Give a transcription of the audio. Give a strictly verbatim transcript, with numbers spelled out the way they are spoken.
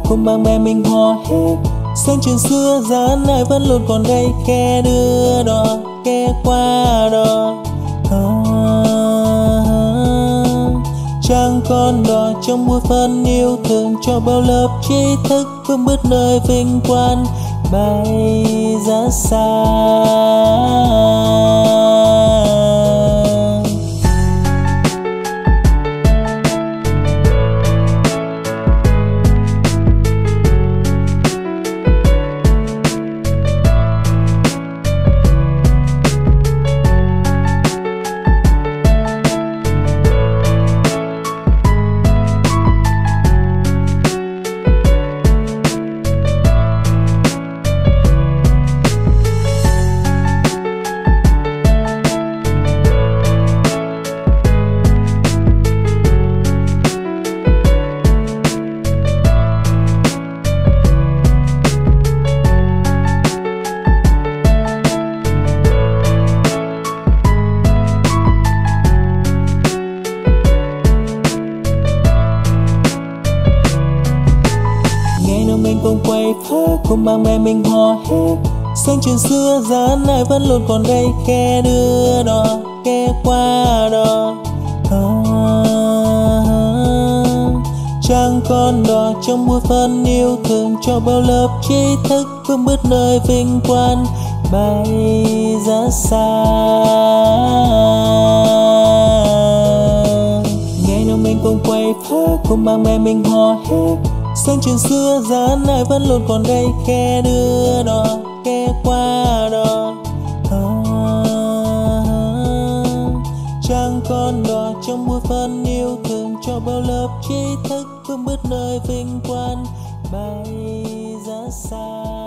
cùng bạn bè mình hò hét. Sang trường xưa giá này vẫn luôn còn đây, kẻ đưa đò, kẻ qua đò. À, chẳng còn đò trong muôn phần yêu thương cho bao lớp trí thức vững bước nơi vinh quang bay ra xa. Cùng bạn bè mình hò hét. Sang trường xưa giá này vẫn luôn còn đây, kẻ đưa đò, kẻ qua đò. À, chẳng còn đò trong muôn phần yêu thương cho bao lớp trí thức vững bước nơi vinh quang bay ra xa. Ngày nào mình cùng quay phá, cùng bạn bè mình hò hét. Sang trường xưa giá này vẫn luôn còn đây, kẻ đưa đò, kẻ qua đò. À, chẳng còn đò trong muôn phần yêu thương cho bao lớp trí thức vững bước nơi vinh quang bay ra xa.